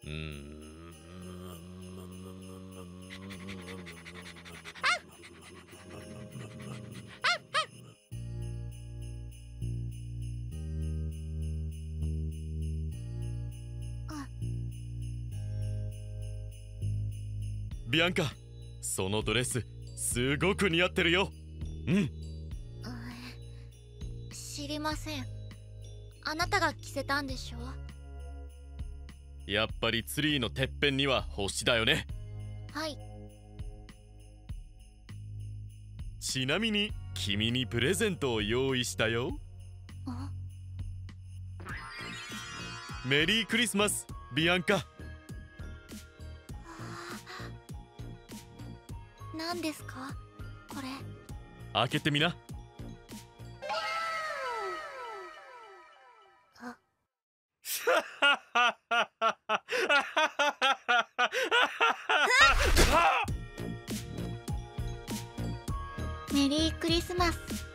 うーん。ビアンカ、そのドレスすごく似合ってるよ。うん。 知りません。あなたが着せたんでしょ。 やっぱりツリーのてっぺんには星だよね。 はい。 ちなみに君にプレゼントを用意したよ。メリークリスマス、ビアンカ。 何ですかこれ。 開けてみな。 メリークリスマス。